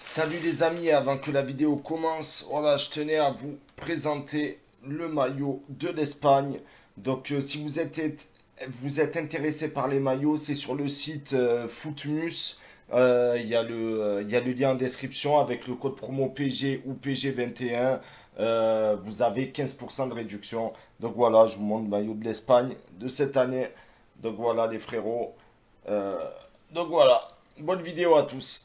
Salut les amis, avant que la vidéo commence, voilà, je tenais à vous présenter le maillot de l'Espagne. Donc si vous êtes intéressé par les maillots, c'est sur le site Footmus. Il y a le lien en description avec le code promo PG ou PG21. Vous avez 15% de réduction. Donc voilà, je vous montre le maillot de l'Espagne de cette année. Donc voilà les frérots. Donc voilà, bonne vidéo à tous.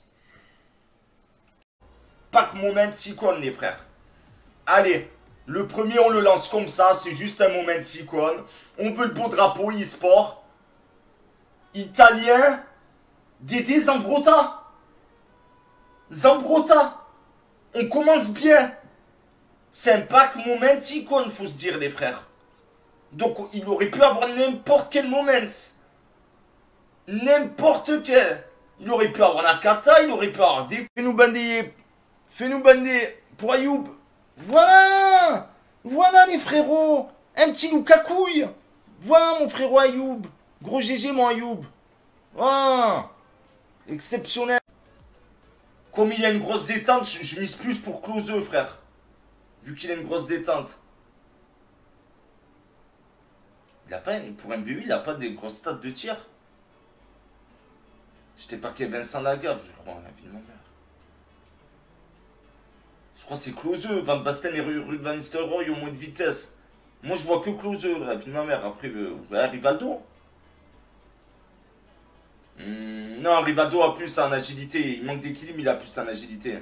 Pack moment icône les frères. Allez, le premier on le lance comme ça, c'est juste un moment icône. On veut le beau drapeau e-sport. Italien. Dédé Zambrotta. Zambrotta. On commence bien. C'est un pack moment icône, faut se dire les frères. Donc il aurait pu avoir n'importe quel moment. N'importe quel. Il aurait pu avoir Nakata, il aurait pu avoir des... Fais-nous bander. Fais-nous bander pour Ayoub. Voilà. Voilà les frérots. Un petit Lukaku. Voilà mon frérot Ayoub. Gros GG mon Ayoub. Voilà. Exceptionnel. Comme il a une grosse détente, je mise plus pour Klose frère. Vu qu'il a une grosse détente. Il a pas, pour un BU, il a pas des grosses stats de tir. J'étais parqué Vincent Lagave, je crois, la vie de ma mère. Je crois que c'est Klose, Van Basten et Ruud van Nistelrooy au moins de vitesse. Moi je vois que Klose, la vie de ma mère. Après, Rivaldo. Non, Rivaldo a plus en agilité. Il manque d'équilibre, il a plus en agilité.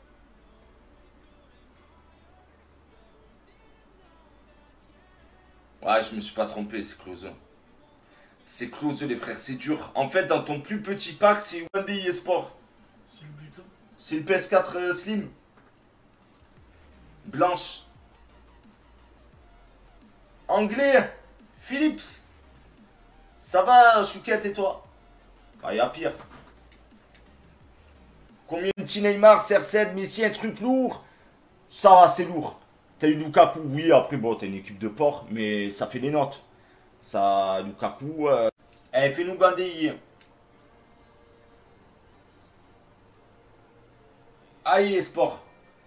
Ouais, je me suis pas trompé, c'est Klose. C'est Klose les frères, c'est dur. En fait, dans ton plus petit pack, c'est One Day eSport. C'est le butin. C'est le PS4 Slim. Blanche. Anglais. Philips. Ça va, Chouquette et toi? Ah, y a pire. Combien de petits Neymar, CR7, Messi, un truc lourd? Ça va, c'est lourd. T'as eu Lukaku, oui, après, bon, t'as une équipe de porc, mais ça fait les notes. Ça, Lukaku... Eh, fais-nous bander. Aïe, sport.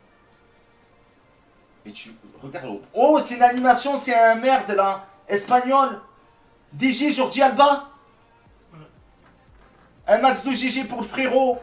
Et tu... Regarde. Oh, c'est une animation, c'est un merde, là. Espagnol. DG, Jordi Alba. Ouais. Un max de GG pour le frérot.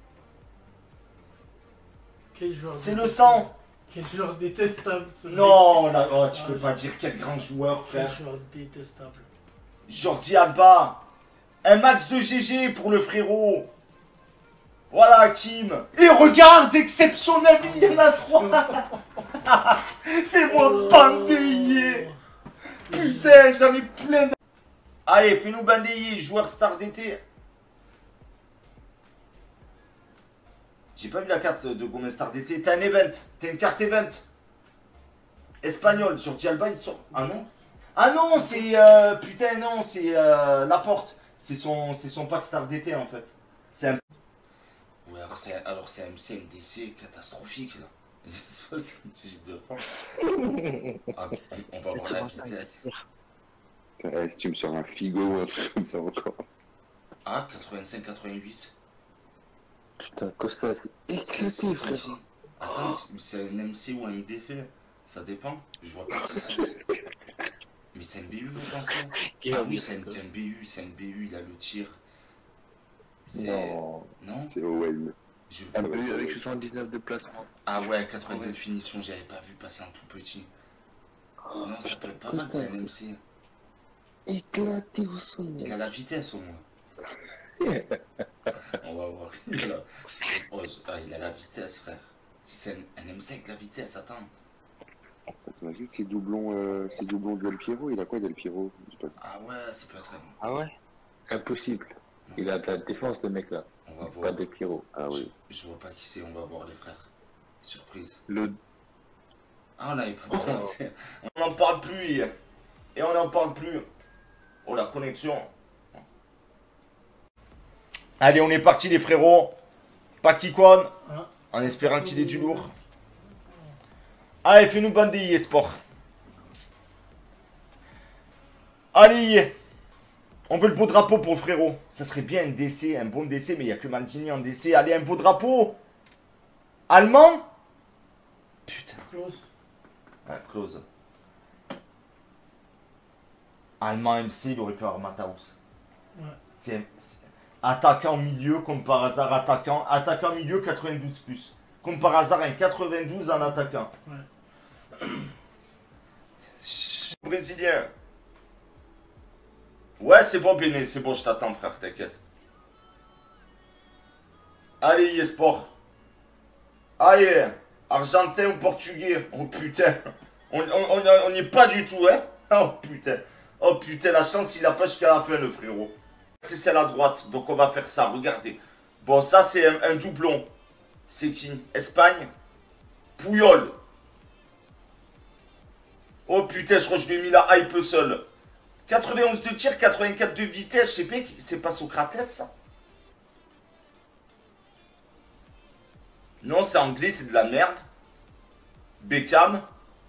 C'est le sang. Quel joueur détestable ce Non, mec. là, oh, tu peux pas dire quel grand joueur, Quel frère. joueur détestable. Jordi Alba. Un max de GG pour le frérot. Voilà, Hakim. Et regarde, exceptionnel, il y en a 3. Fais-moi bander. Putain, j'en ai plein. Allez, fais-nous bander, joueur star d'été. J'ai pas vu la carte de Gomez star d'été. T'as un event. T'as une carte event. Espagnol. Jordi Alba, il sort. Ah non. Ah non, c'est... putain, non, c'est Laporte. C'est son pack star d'été, en fait. C'est un... Ouais, alors c'est un MDC catastrophique, là. 78 de francs. Ah, on va voir la vitesse. Si tu me sors un Figo ou un truc comme ça encore. Ah, 85-88. Putain, Costa, c'est éclaté, frère. Attends, c'est un MC ou un MDC? Ça dépend. Je vois pas qui c'est. Mais c'est un BU, vous pensez? Ah oui, c'est un BU, il a le tir. Non. Non? C'est OM. Un peu avec 79 de placement. Ah ouais, 82 de finition, j'avais pas vu passer un tout petit. Non, ça peut être pas mal, c'est un MC. Éclaté au son. Il a la vitesse au moins. On va voir. Il a la vitesse, frère. Si c'est un MC avec la vitesse, attends. T'imagines, c'est doublon Del Piero. Il a quoi, Del Piero? Ah ouais, ça peut être... Ah ouais? Impossible. Il a de la défense, le mec là. On va voir. Pas de Pyro. Ah oui. Je vois pas qui c'est, on va voir les frères. Surprise. Le... Ah, on avait pas commencé. On n'en parle plus hier. Et on n'en parle plus. Oh, la connexion. Allez, on est parti les frérots. Pack icône. En espérant qu'il ait du lourd. Allez, fais-nous bander eSport. Allez. On veut le beau drapeau pour le frérot. Ça serait bien un DC, un bon DC, mais il n'y a que Maldini en DC. Allez, un beau drapeau. Allemand? Putain. Close. Ouais, close. Allemand MC, il aurait pu avoir Mataus. Ouais. C'est attaquant milieu, comme par hasard, attaquant. Attaquant milieu, 92 plus. Comme par hasard, un 92 en attaquant. Ouais. Brésilien. Ouais, c'est bon, Béné, c'est bon, je t'attends, frère, t'inquiète. Allez, eSport. Allez, argentin ou portugais. Oh putain. On n'y est pas du tout, hein. Oh putain. Oh putain, la chance, il a pas jusqu'à la fin, le frérot. C'est celle à droite, donc on va faire ça, regardez. Bon, ça, c'est un doublon. C'est qui? Espagne? Puyol. Oh putain, je crois que je lui ai mis la hype seul. 91 de tir, 84 de vitesse, je sais pas, c'est pas Socrates ça? Non, c'est anglais, c'est de la merde. Beckham.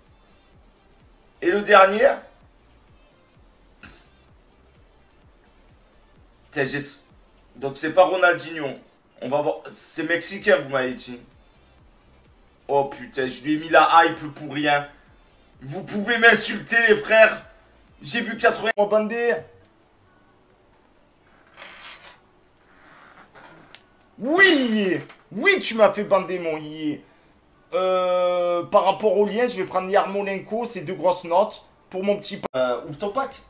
Et le dernier? Donc c'est pas Ronaldinho. On va voir. C'est mexicain, vous m'avez dit. Oh putain, je lui ai mis la hype pour rien. Vous pouvez m'insulter, les frères. J'ai vu 80 en bandé. Oui. Oui, tu m'as fait bander, mon yé. Par rapport au lien, je vais prendre Yarmolenko. C'est 2 grosses notes. Pour mon petit... ouvre ton pack.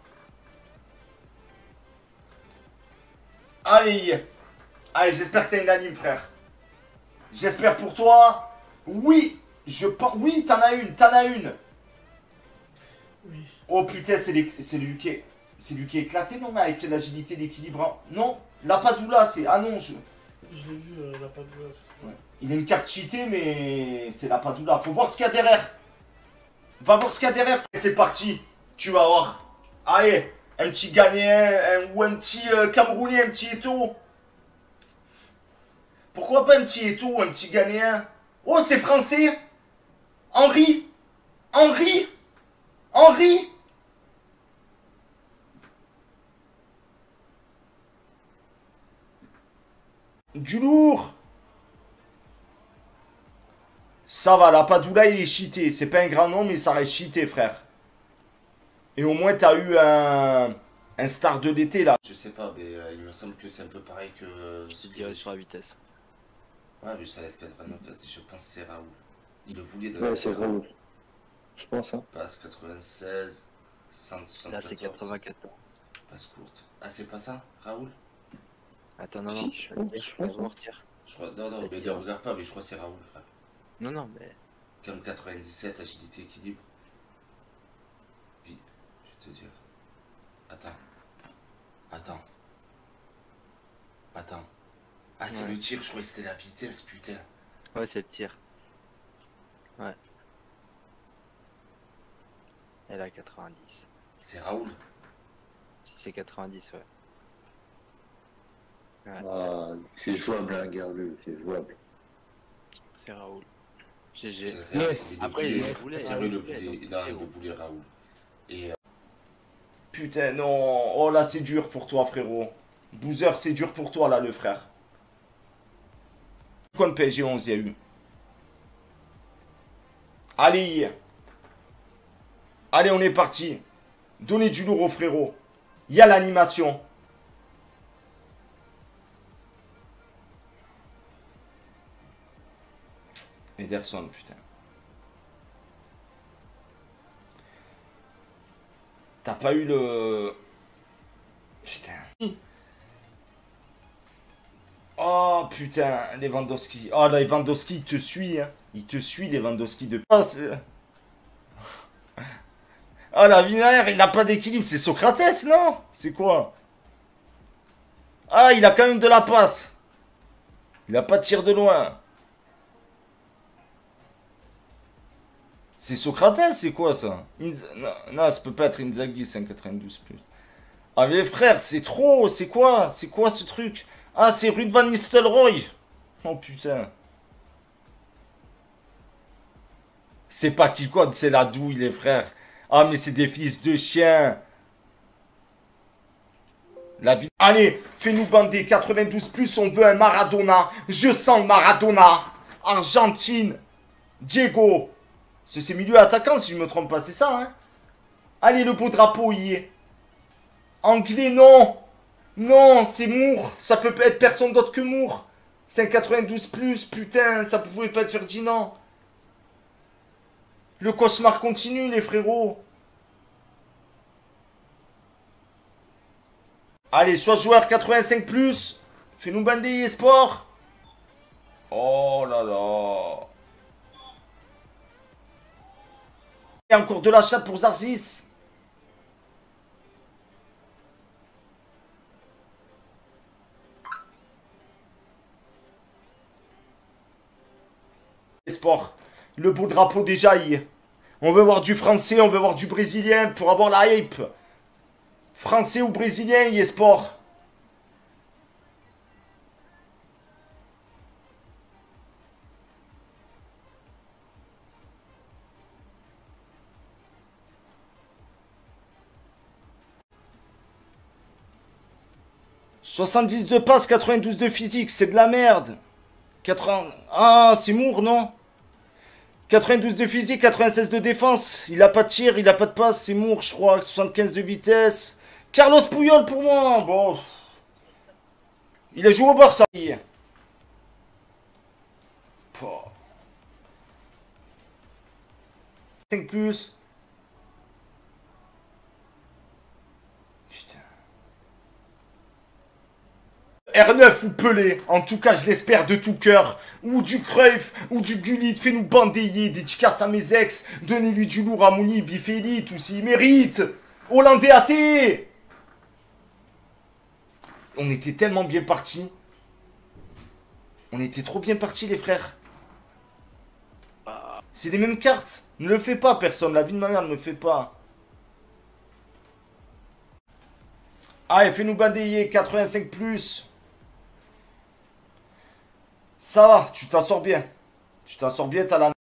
Allez. Allez, j'espère que t'as une anime, frère. J'espère pour toi. Oui. Oui, t'en as une. T'en as une. Oui. Oh putain, c'est lui qui est éclaté, non, avec l'agilité, l'équilibre. Non, la Padula, c'est... Ah non, Je l'ai vu, la Padula. Ouais. Il a une carte cheatée, mais c'est la Padula. Faut voir ce qu'il y a derrière. Va voir ce qu'il y a derrière. C'est parti. Tu vas voir. Allez, un petit Ghanéen ou un petit Camerounais, un petit Eto'o. Pourquoi pas un petit Eto'o, un petit Ghanéen? Oh, c'est français. Henri. Du lourd. Ça va, la Padula, il est cheaté. C'est pas un grand nom, mais ça reste cheaté, frère. Et au moins, t'as eu un star de l'été, là. Je sais pas, mais il me semble que c'est un peu pareil que... Je dirais sur la vitesse. Ouais, mais ça va être 89, je pense que c'est Raoul. Il le voulait de... Ouais, c'est Raoul. Je pense, hein. Passe 96, 174. Là, c'est 94. Passe courte. Ah, c'est pas ça, Raoul? Attends, non. Je pense. Je crois... Non, mais ne regarde pas, mais je crois que c'est Raoul, frère. Non, mais... Comme 97, agilité, équilibre. Puis, je vais te dire... Attends. Ah, c'est Ouais. le tir, je croyais que c'était la vitesse, putain. Ouais, c'est le tir. Ouais. Elle a 90. C'est Raoul. Si c'est 90, ouais. Ah, c'est jouable, hein, regarde-le, c'est jouable. C'est Raoul. GG. C'est vrai, Yes. il le Après, voulait. il le voulait, C'est hein, vrai, il il le le voulait, voulait. donc, Non, il c'est le bon. voulait, Raoul. Et... Putain, non. Oh là, c'est dur pour toi, frérot. Boozer, c'est dur pour toi, là, le frère. Quoi le PSG 11, il y a eu? Allez. Allez, on est parti. Donnez du lourd au frérot. Il y a l'animation. Ederson, putain. T'as pas eu le... Putain. Oh putain, Lewandowski. Oh Lewandowski, il te suit, hein. Il te suit, Lewandowski, de... Oh, oh la Vinaire, il a pas d'équilibre. C'est Socrates, non? C'est quoi? Ah, il a quand même de la passe. Il a pas de tir de loin. C'est Socrates, c'est quoi ça? Non, ça peut pas être Inzaghi, 5,92 plus. Ah mais frère, c'est trop, c'est quoi? C'est quoi ce truc? Ah, c'est Ruud van Nistelrooy. Oh putain. C'est pas qui code, c'est la douille, les frères. Ah, mais c'est des fils de chiens. La vie... Allez, fais-nous bander 92 plus, on veut un Maradona. Je sens le Maradona. Argentine. Diego. C'est milieu attaquant si je me trompe pas, c'est ça, hein. Allez, le beau drapeau, y est. Anglais, non. Non, c'est Moore. Ça peut pas être personne d'autre que Moore. C'est un 92 plus, putain, ça pouvait pas être Ferdinand. Le cauchemar continue, les frérots. Allez, soit joueur 85 plus. Fais-nous bander, sport. Oh là là. Et encore de la chatte pour Zarzis. Sport. Le beau drapeau déjà y est. On veut voir du français, on veut voir du brésilien pour avoir la hype. Français ou brésilien, y est sport. « 70 de passe, 92 de physique, c'est de la merde. 80... Ah, c'est Moore, non? 92 de physique, 96 de défense. Il a pas de tir, il a pas de passe, c'est Moore, je crois. 75 de vitesse. Carlos Puyol pour moi. Bon. Il a joué au Barça. 5 plus. Putain. R9 ou Pelé, en tout cas je l'espère de tout cœur. Ou du Cruyff, ou du Gullit, fais-nous bandayer, dédicace à mes ex. Donnez-lui du lourd à Mouni, Bifélite, ou s'il mérite. Hollandais athée. On était tellement bien partis. On était trop bien partis les frères. C'est les mêmes cartes. Ne le fais pas personne, la vie de ma mère ne le fait pas. Allez, fais-nous balayer, 85 plus. Ça va, tu t'en sors bien. Tu t'en sors bien, t'as la...